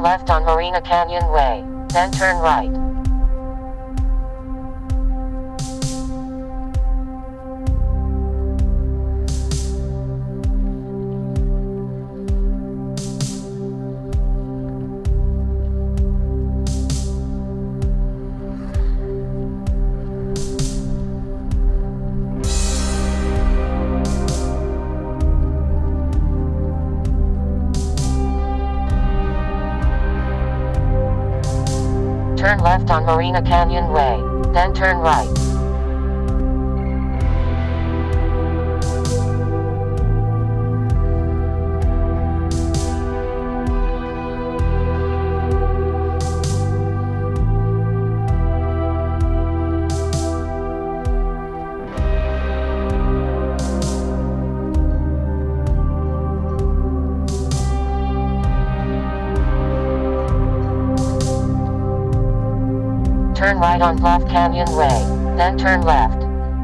Turn left on Marina Canyon Way, then turn right. Turn left on Marina Canyon Way, then turn right. Turn right on Bluff Canyon Way, then turn left.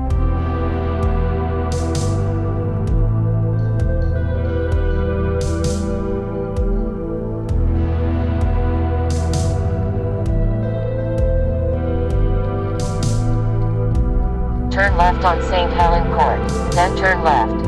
Turn left on St. Helen Court, then turn left.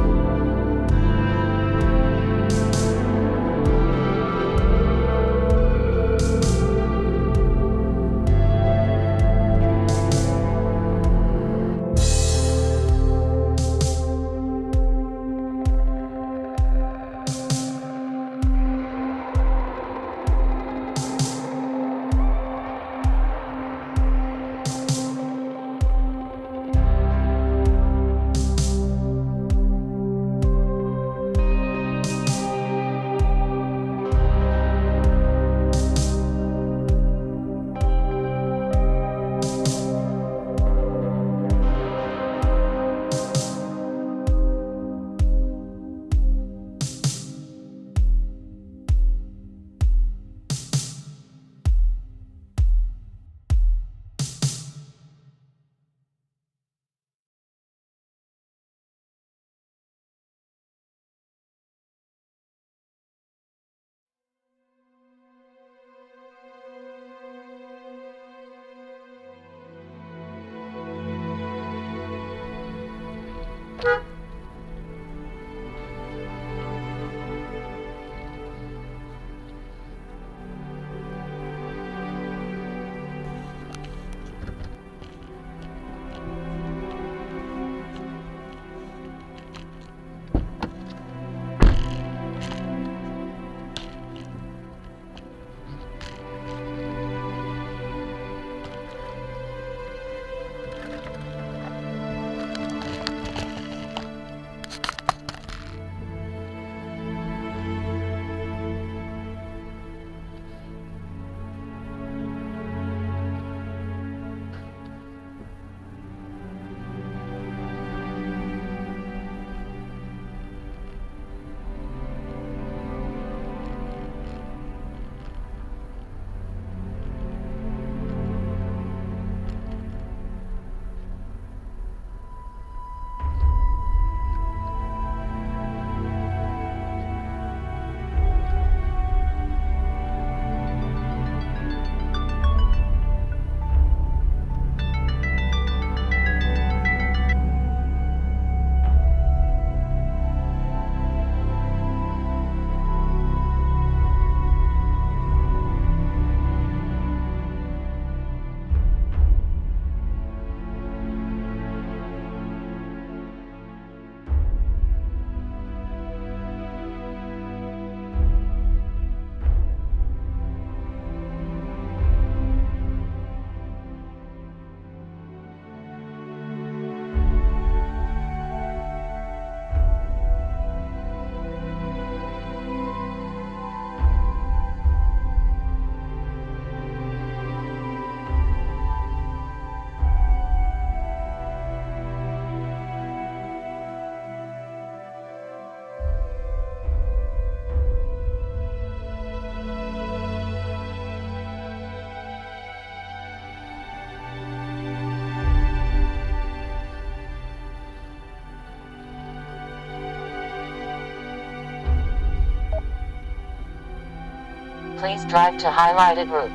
Please drive to highlighted route.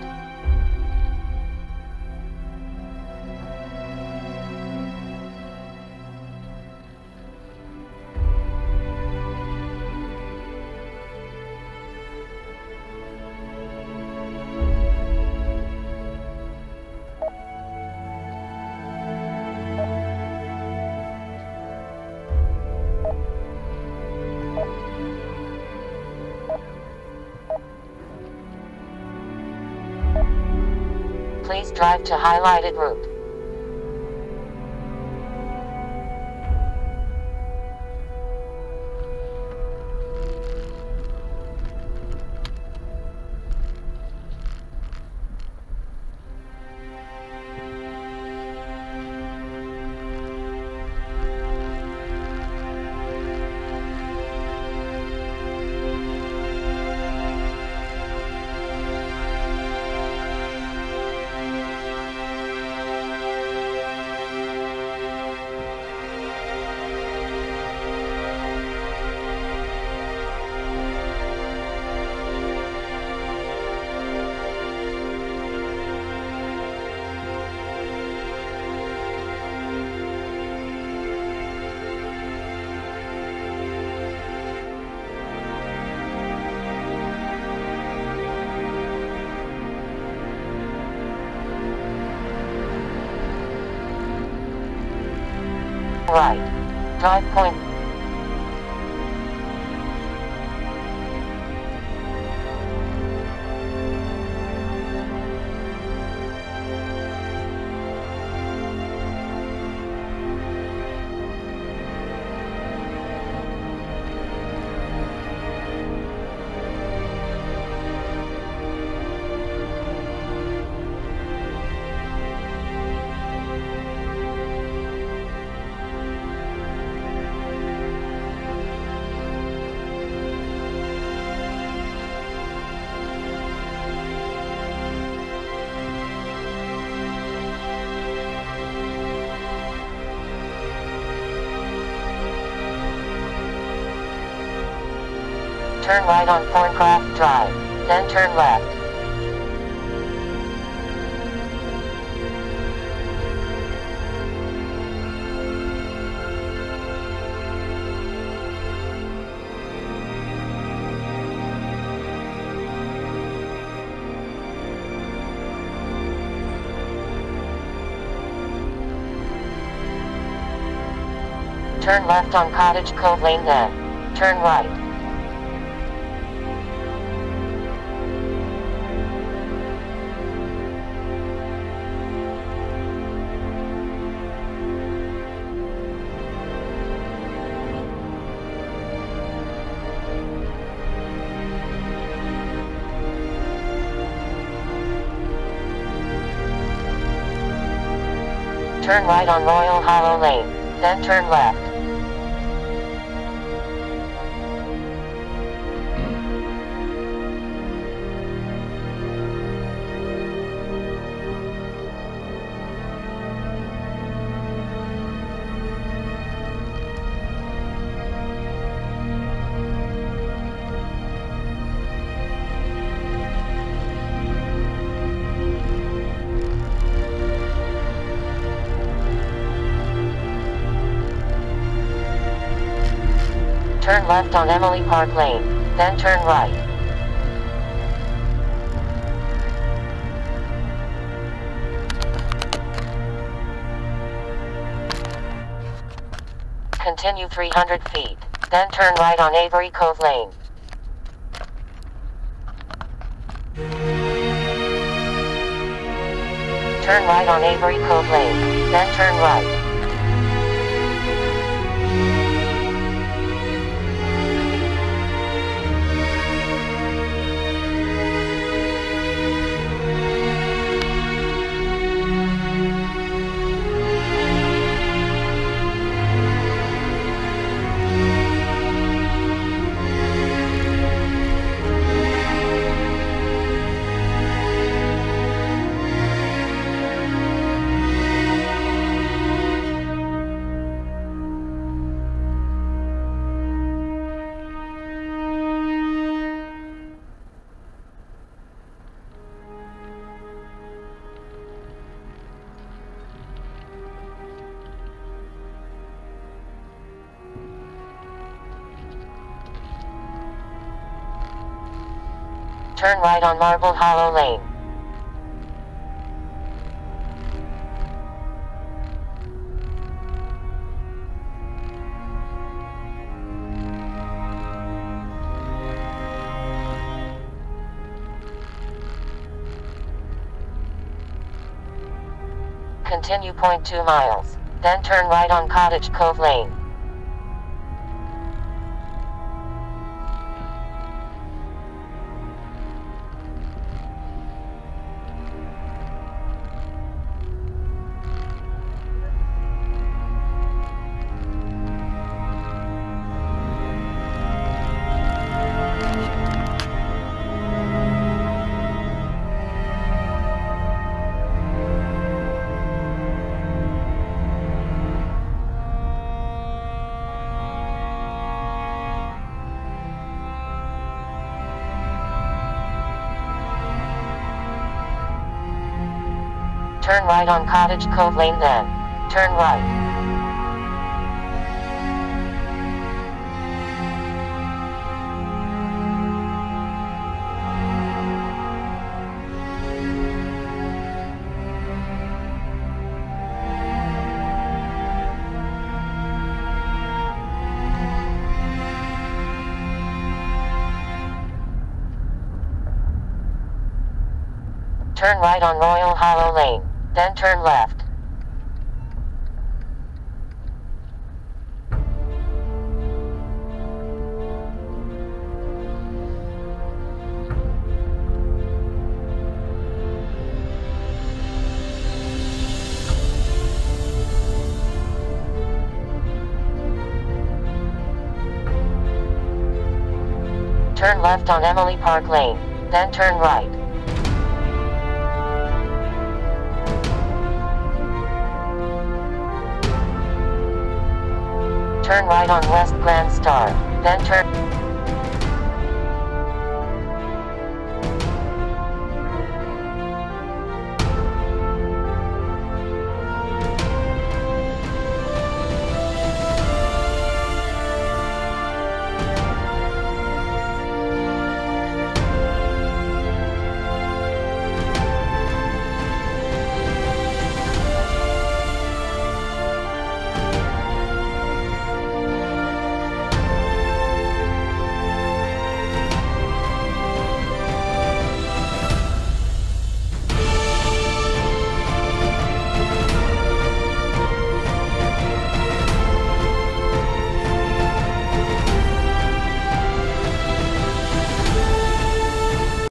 Please drive to highlighted route. Right. Drive point. Turn right on Thorncraft Drive, then turn left. Turn left on Cottage Cove Lane, then turn right. Turn right on Royal Hollow Lane, then turn left. Turn left on Emily Park Lane, then turn right. Continue 300 feet, then turn right on Avery Cove Lane. Turn right on Avery Cove Lane, then turn right. turn right on Marble Hollow Lane. Continue 0.2 miles. Then turn right on Cottage Cove Lane. Turn right on Cottage Cove Lane, then turn right. Turn right on Royal Hollow Lane. Then turn left. Turn left on Emily Park Lane. Then turn right. Turn right on West Grand Star, then turn